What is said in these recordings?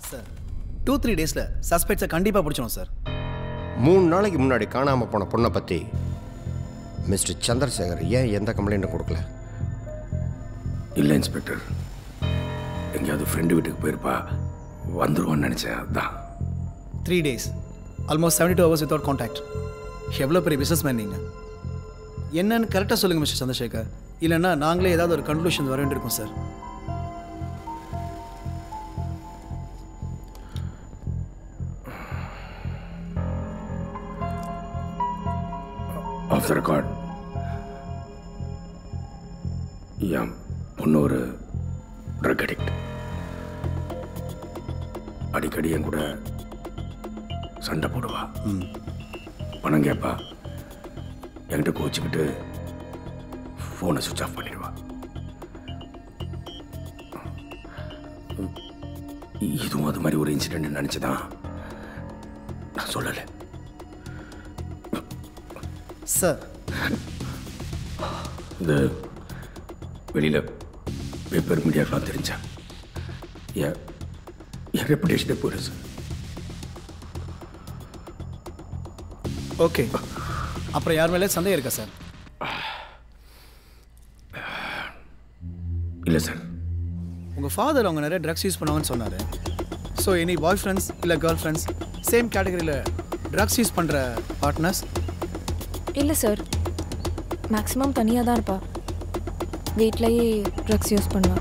Sir 2-3 டேஸில் சஸ்பெக்ட்ஸை கண்டிப்பாக பிடிச்சிடும் சார். 3 நாளைக்கு முன்னாடி காணாமல் போன பொண்ணை பற்றி மிஸ்டர் சந்திரசேகர் ஏன் எந்த கம்ப்ளைண்ட்டும் கொடுக்கல? இல்லை இன்ஸ்பெக்டர், எங்கேயாவது ஃப்ரெண்டு வீட்டுக்கு போயிருப்பா, வந்துருவான்னு நினச்சேன். அதுதான் 3 days, almost 72 hours without contact. எவ்வளோ பெரிய பிஸ்னஸ் மேன் நீங்கள். என்னன்னு கரெக்டாக சொல்லுங்கள் மிஸ்டர் சந்திரசேகர், இல்லைன்னா நாங்களே ஏதாவது ஒரு கன்க்ளூஷன் வர வேண்டியிருக்கோம் சார். ஆஃப் த ரெக்கார்ட், என் பொண்ணு ஒரு ட்ரக் அடிக்ட். அடிக்கடி என் கூட சண்டை போடுவா, பணம் கேட்பா, என்கிட்ட கோச்சிக்கிட்டு ஃபோனை சுவிட்ச் ஆஃப் பண்ணிடுவா. இதுவும் அது மாதிரி ஒரு இன்சிடென்ட் நினச்சிதான் நான் சொல்லலை சார். இது வெளியில் பேப்பர் மீடியாக்கெலாம் தெரிஞ்சா என் ரெப்புடேஷனே போயிடும் சார். ஓகே, அப்புறம் யார் மேலே சந்தேகம் இருக்கா சார்? இல்லை சார். உங்கள் ஃபாதர் அவங்க நிறைய ட்ரக்ஸ் யூஸ் பண்ணுவாங்கன்னு சொன்னார். ஸோ எனி பாய் ஃப்ரெண்ட்ஸ் இல்லை கேர்ள் ஃப்ரெண்ட்ஸ் சேம் கேட்டகரியில் ட்ரக்ஸ் யூஸ் பண்ணுற பார்ட்னர்ஸ்? இல்லை சார், மேக்ஸிமம் தனியாக தான் இருப்பா, வீட்லேயே ட்ரக்ஸ் யூஸ் பண்ணுவா.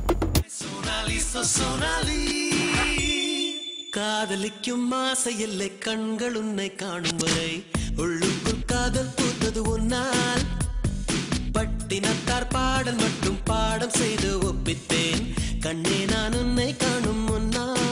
காதலிக்கும் ஆசையில்லை கண்கள் உன்னை காணும் வரை, உள்ளுக்குள் காதல் பூத்தது உன்னால். பட்டினத்தார் பாடல் மட்டும் பாடம் செய்து ஒப்பித்தேன், கண்ணே நான் உன்னை காணும் முன்னால்.